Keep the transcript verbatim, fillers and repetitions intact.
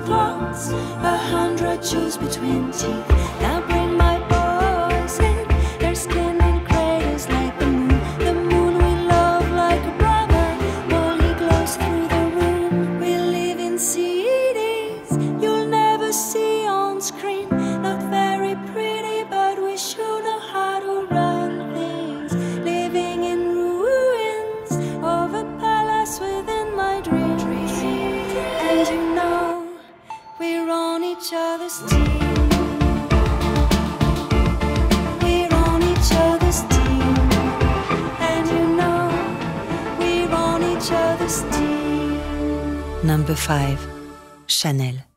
clothes, a hundred shoes between teeth. Now bring my boys in, their skin in craters like the moon. The moon we love like a brother, while he glows through the room. We live in C Ds, you'll never see on screen. Not very pretty, but we sure know how to run things. Living in ruins of a palace within my dreams. And you know, we're on each other's team. We're on each other's team. And you know, we're on each other's team. Number five, Chanel.